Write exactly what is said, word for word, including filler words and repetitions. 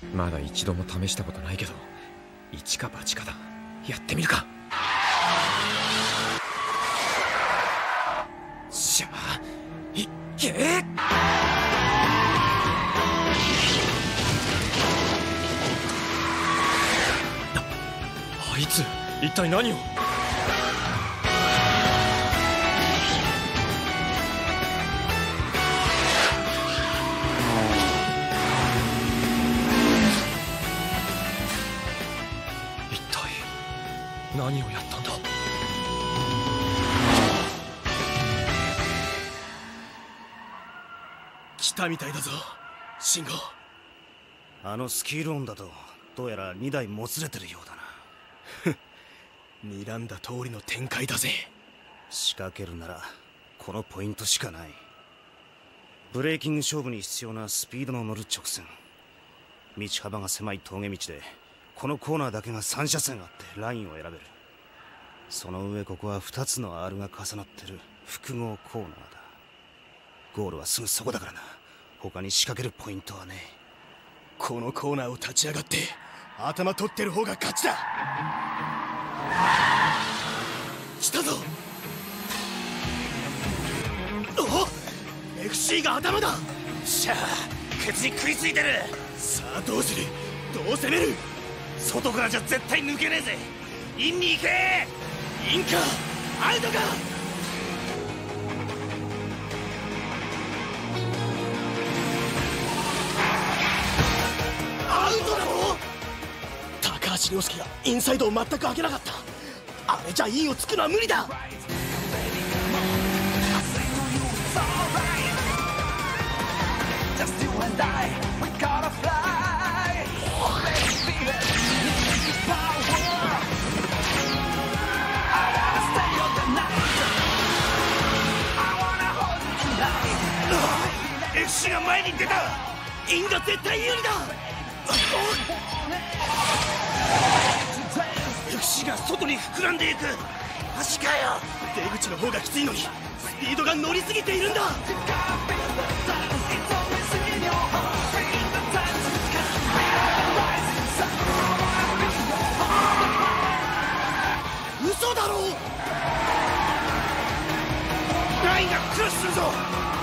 まだ一度も試したことないけど、一か八かだ。やってみるか。しゃあ、いっけー。あいつ一体何を。一体何をやったんだ。 来たみたいだぞ、信号。 あのスキール音だとどうやらにだいもつれてるようだな。 睨んだ通りの展開だぜ。 仕掛けるならこのポイントしかない。ブレーキング勝負に必要なスピードの乗る直線。道幅が狭い峠道でこのコーナーだけがさん車線あってラインを選べる。その上ここはふたつの アール が重なってる複合コーナーだ。ゴールはすぐそこだからな。他に仕掛けるポイントはねえ。 このコーナーを立ち上がって頭取ってる方が勝ちだ。来たぞ。おっ、 エフシー が頭だ。 しゃあ、ケツに食いついてる。 さあどうする。どう攻める。 外からじゃ絶対抜けねえぜ。インに行け。 インかアウトか。アウトだろ。高橋涼介がインサイドを全く開けなかった。あれじゃインをつくのは無理だ。 エフシー が前に出た。 インが絶対有利だ。 エフシー が外に膨らんでいく。マジかよ。 出口の方がきついのにスピードが乗りすぎているんだ。嘘だろ。 ラインがクロスするぞ。